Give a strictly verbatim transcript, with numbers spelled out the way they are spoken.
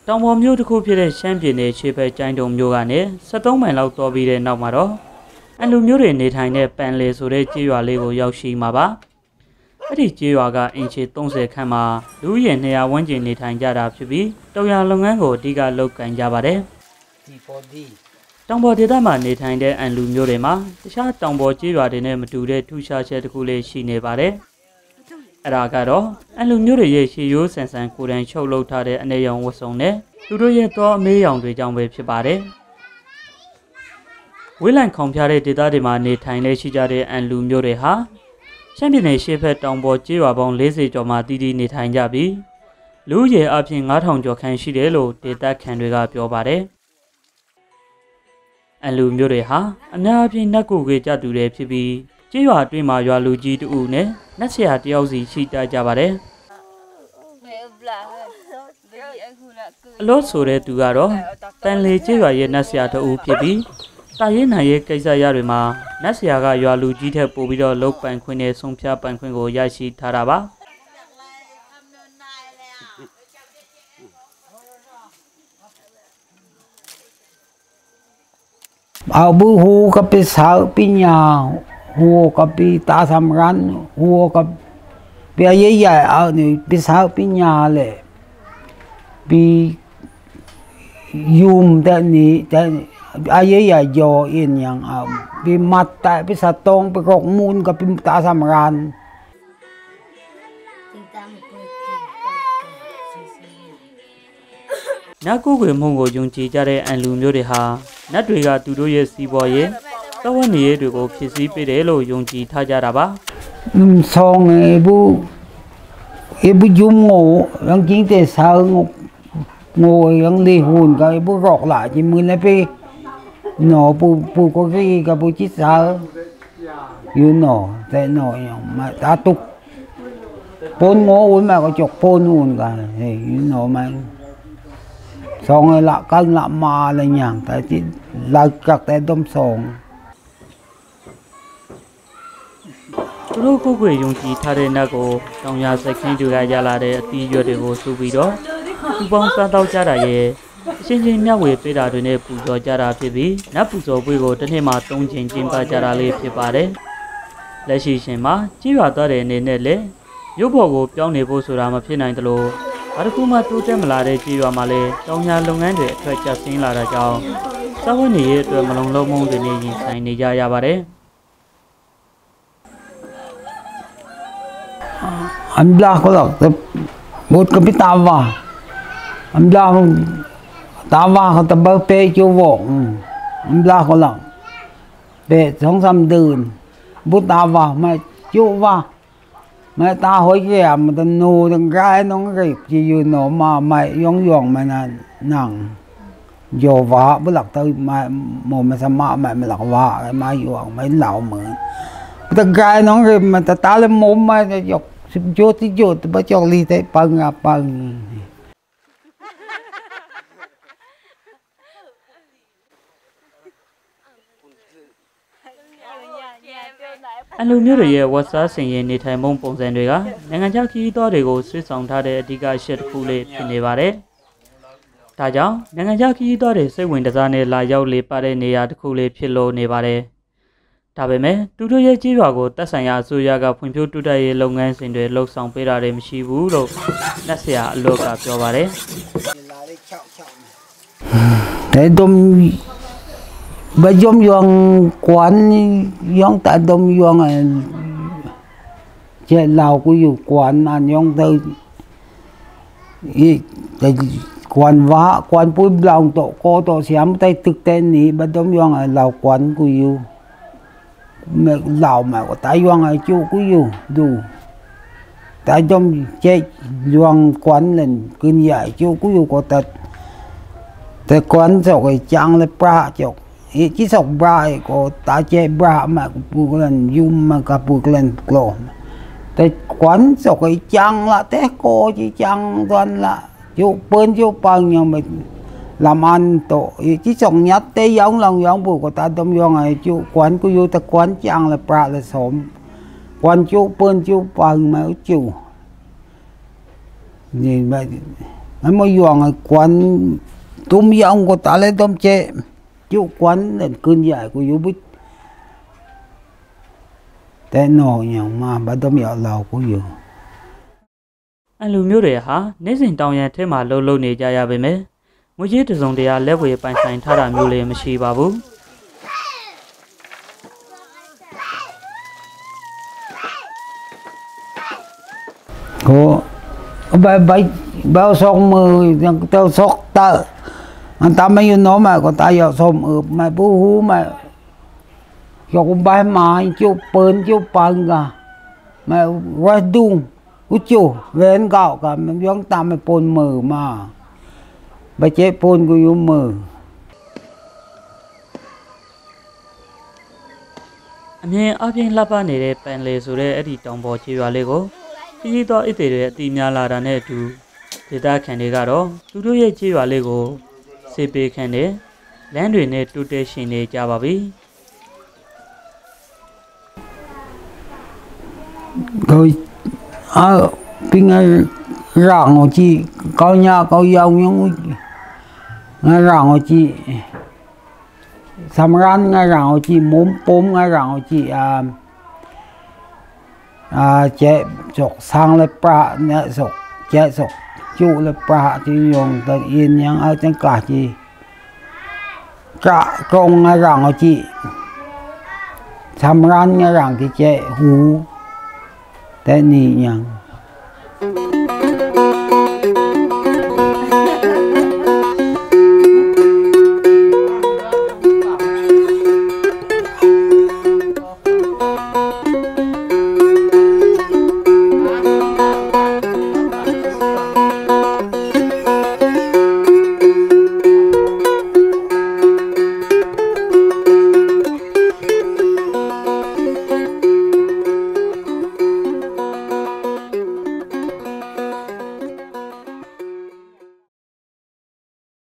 တောင်ပေါ်မြို့တစ်ခုဖြစ်တဲ့ရှမ်းပြည်နယ်ခြေဖက်ကျိုင်းတုံမြို့ကနေဆက်သုံးမိုင်လောက်တော်ပြီးတဲ့နောက်မှာတော့အန်လူမျိုးတွေနေထိုင်တဲ့ပန်လေဆိုတဲ့ကြေးရွာလေးကိုရောက်ရှိမှာပါအဲ့ဒီကြေးရွာကအင်ချီသုံးဆယ်ခန့်မှာလူဦးရေနှစ်ရာဝန်းကျင်နေထိုင်ကြတာဖြစ်ပြီးတောင်ယာလုပ်ငန်းကိုအဓိကလုပ်ကိုင်ကြပါတယ်ဒီပေါ်ဒီတောင်ပေါ်ဒေသမှာနေထိုင်တဲ့အန်လူမျိုးတွေမှာတခြားတောင်ပေါ်ကြေးရွာတွေနဲ့မတူတဲ့ထူးခြားချက်တစ်ခုလေးရှိနေပါတယ်အဲ့ဒါကတော့အန်လူမျိုးတွေရဲ့ရှေးရိုးဆန်ဆန်ကိုယ်တိုင်ချုပ်လုပ်ထားတဲ့အနေရောင်ဝတ်စုံနဲ့သူတို့ရဲ့သောအမေးရောင်တွေကြောင့်ပဲဖြစ်ပါတယ်ဝေးလံခေါင်ဖျားတဲ့ဒေသတွေမှာနေထိုင်နေရှိကြတဲ့အန်လူမျိုးတွေဟာရှမ်းပြည်နယ်ရှေ့ဘက်တောင်ပေါ်ကျေးရွာပေါင်း၄၀ကျော်မှာတည်တည်နေထိုင်ကြပြီးလူဦးရေအပြင်၅ထောင်ကျော်ခန့်ရှိတယ်လို့ဒေသခံတွေကပြောပါတယ်အန်လူမျိုးတွေဟာအများအပြားနတ်ကိုယ်ကြသူတွေဖြစ်ပြီးကျေးရွာအတွင်းမှာရွာလူကြီးတူနဲ့နတ်ဆရာတယောက်စီရှိတတ်ကြပါတယ်အလို့ဆိုတဲ့သူကတော့တန်လေကျေးရွာရဲ့နတ်ဆရာတဦးဖြစ်ပြီးတာရင်နိုင်ရဲ့ကိစ္စရတွေမှာနတ်ဆရာကရွာလူကြီးထက်ပိုပြီးတော့လုတ်ပိုင်ခွင့်နဲ့ဆုံးဖြတ်ပိုင်ခွင့်ကိုရရှိထားတာပါเอาบูฮูกับปีสาวปีญาฮูกับปีตาสำรันฮูกับปีใหญ่ๆเอานี่ปีสาวปีญาเลยปียุมแต่นี้แต่อายุใหญ่โยอินอย่างเอาปีมัดแต่ปีสะตงปีกอกมูลกับปีตาสำรันนักกู้เงินมงโกยงจีจาတဲ့အန်လူမျိုးတွေဟာနတ်တွေကသူတို့ရဲ့စီးပွားရေးသဝတ်နေရေးတွေကိုဖြစ်စည်းပေးတယ်လို့ယုံကြည်ထားကြတာပါဆောင်းအေဘူးအေဘူးယုံငိုยังจริงแต่สาวငိုยังลีหุ่นก็အေဘူးรอกหล่ะจิมือนะไปหนอปูปูก็กี้กับปูจิสาวอยู่หนอแต่หนออย่างมาตาตุกปนงออุ่นมาก็จกปนอุ่นกันเฮ้ยอยู่หนอมันสองไอ้ละกันละมาอะไรอย่างแต่ที่หลักจากแต่ต้มสองသူတို့ကိုယ်ကိုယ်ယုံကြည်ထားတဲ့နတ်ကိုတောင်ရစက်ခင်းတွေကရလာတဲ့အသီးရွက်တွေကိုစုပြီးတော့သူပေါင်းစားတော့ကြတာရဲ့အချင်းချင်းမျှဝေပေးတာတွေနဲ့ပူဇော်ကြတာဖြစ်ပြီးနတ်ပူဇော်ပွဲကိုတစ်နှစ်မှသုံးချိန်ကျင်းပကြတာလေးဖြစ်ပါတယ်လက်ရှိရှင်မှာကြီးရွာသွားတဲ့အနေနဲ့လည်းရုပ်ဘော်ကိုပြောင်းနေဖို့ဆိုတာမဖြစ်နိုင်သလိုဘာတစ်ခုမှတိုးတက်မလာတဲ့ကြီးရွာမှာလည်းတောင်ရလုပ်ငန်းတွေအထွက်ကျဆင်းလာတာကြောင့်စာဝတ်နေရေးအတွက်မလုံလောက်မှုတွေနဲ့ရင်ဆိုင်နေကြရပါတယ်อันบลาเขาหรอกแต่บทกับพี่ตาว่าอันบลาตาว่าเขาตะเบอเปย์จูวงอันบลาเขาหรอกเปย์สองสามเดือนบุตาว่าไม่จูว่าไม่ตาหอยแก่มันตะนูตะกายน้องรีบจะอยู่หนอมาไม่ย่องย่องไม่นั่นนั่งโยว่าบุหลักเตยไม่โมไม่สมาไม่ไม่หลักว่าไม่ย่องไม่เหล่าเหมือนตะกายน้องรีบมันตะตาเลยมุมไม่จะยกโยติโยตบจอกลีแต่ปังอ่ะปังအန်လူမျိုးတွေရဲ့ဝတ်စားဆင်ရင်နေထိုင်မှုပုံစံတွေကနိုင်ငံခြားခရီးသွားတွေကိုဆွေးဆောင်ထားတဲ့အဓိကအချက်တစ်ခုလေးဖြစ်နေပါတယ်။ဒါကြောင့်နိုင်ငံခြားခရီးသွားတွေစိတ်ဝင်စားနဲ့လာရောက်လေပါတဲ့နေရာတစ်ခုလေးဖြစ်လို့နေပါတယ်။ဒါပေမဲ့တူတို့ရဲ့ကြီးရွာကိုတက်ဆိုင်ရာအစိုးရကဖွံ့ဖြိုးတိုးတက်ရေးလုပ်ငန်းစဉ်တွေလှုပ်ဆောင်ပေးတာတွေမရှိဘူးလို့နတ်ဆရာအလို့ကပြောပါတယ်။แต่ดมบะยมยองกวนยองตาดมยองอ่ะเจ้าเรากูอยู่กวนอันยองตึอีแต่กวนวะกวนปุ้ยเราโตโกโตเสียมใต้ตึกเต้นนี่บะดมยองอ่ะเรากวนกูอยู่mẹ lão mà có tay doang ai chú cứ yêu đủ tay trong chết doang quán lên cơn dài chú cứ yêu có tậtแต่quán sau cái trang lên bra chọc ít chỉ sau bra có tay chết bra mà buộc lên zoom mà cả buộc lên cloแต่quán sau cái trang là té cô chỉ trang toàn là chú bên chú bằng nhau mình làm ăn tổ chỉ sống nhất tế giống lòng giống bù của ta đông do ngày chú quán của chú ta quán chăng là pra là sớm quán chú bên chú bằng mà chú nhìn mà anh mới dọn quán tôm giống của ta lấy tôm chè chú quán đến cơn dài của chú bíchแต่หน่อยอย่างมาบัดต้องมีเราก็อยู่အလူမျိုးတွေဟာနေ့စဉ်တောင်ရန်ထဲမှာလှုပ်လှုပ်နေကြရပါမယ်ငွေကြေးတစုံတရာလက်ဝယ်ပိုင်ဆိုင်ထားတာမျိုးလည်းမရှိပါဘူးကိုဘယ်ဘယ်ဘယ်ဆောင်มือยังเจ้าซอกตาอันตาไม่อยู่น้องมาก็ตายอยู่สมเออมาปูหูมาอยากไปมาจูปืนจูปังกะมาว่าดุงอุจูเว้นเก่ากันมันย้อนตามไปปนมือมาไปเจ็บปนกูอยู่มือအမြင်အပြင်းလှပနေတဲ့ပန်လေဆိုတဲ့အဲ့ဒီတောင်ပေါ်ခြေရွာလေးကိုခရီးသွားအစ်တွေရဲ့အတီများလာတာနဲ့အတူဒေသခံတွေကတော့သူတို့ရဲ့ခြေရွာလေးကိုစေပေးခန့်တဲ့လမ်းတွေနဲ့တူတဲရှင်နေကြပါပြီ rồi à pin rạng ở chị cao nhà cao giàu nhưng rạng ở chị samran ngay rạng ở chị mồm pom ngay rạng ở chị à à chế sọc sang lên pra nè sọc chế sọc chú lên pra thì dùng tự yên nhang ở trên cả chị cả công ngay rạng ở chị samran ngay rạng thì chế húแต่นี่ยัง